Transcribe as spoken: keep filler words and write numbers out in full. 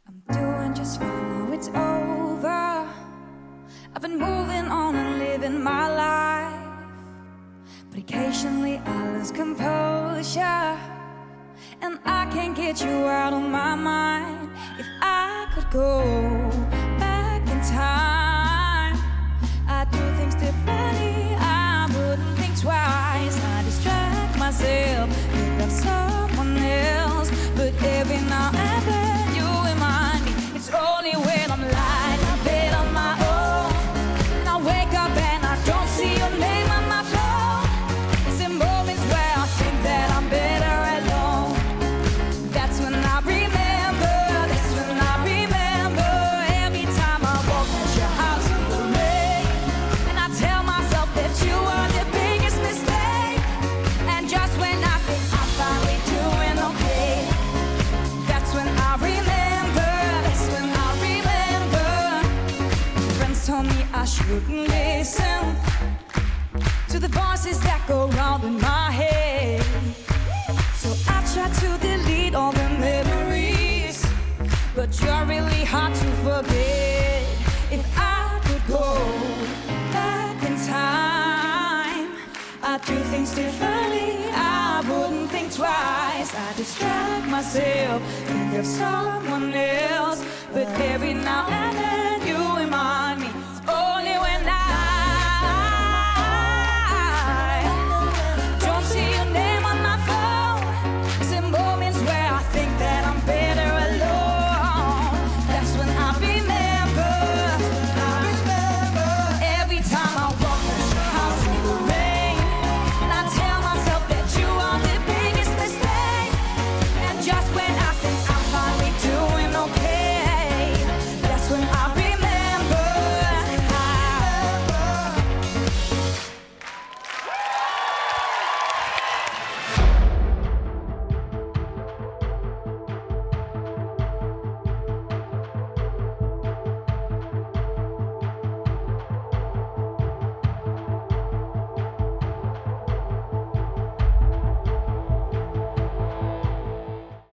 I'm doing just fine, now it's over. I've been moving on and living my life, but occasionally I lose composure, and I can't get you out of my mind. If I could go back in time, I'd do things differently. I wouldn't think twice. I distract myself, think of someone else, but every now and then you remind me it's only when I'm lying in bed on my own, and I wake up and I don't see your name on my phone. It's in moments where I think that I'm better alone. That's when I remember, that's when I remember. Every time I walk past your house in the rain, and I tell myself that you are the biggest mistake. And just when I think I'm finally doing okay, that's when I remember, that's when I remember. Friends told me I shouldn't listen to the voices that go round in my head, so I try to delete all the memories, but you're really hard to forget. If I could go back in time, I'd do things differently. I wouldn't think twice. I distract myself, think of someone else, but every now and